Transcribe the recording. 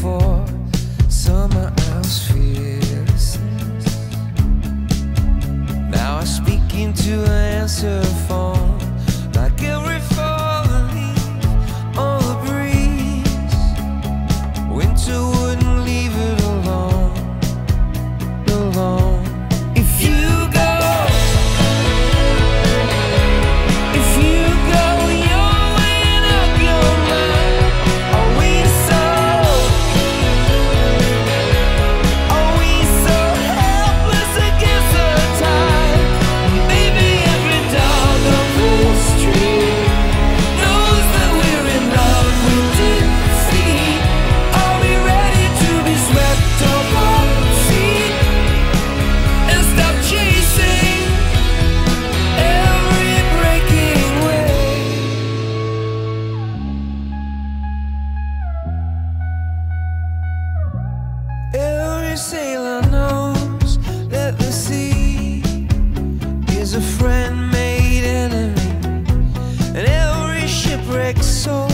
for someone else fearlessness. Now I speak into an answer phone, like every falling leaf on the breeze. Winter wouldn't leave it alone, alone. If you go, you're weighing up your mind. Are we so helpless against the tide? Maybe every dog on the street knows that we're in love with defeat. Are we ready to be swept off our feet and stop chasing every breaking wave? Every sailor knows that the sea is a friend made enemy, and every shipwrecked soul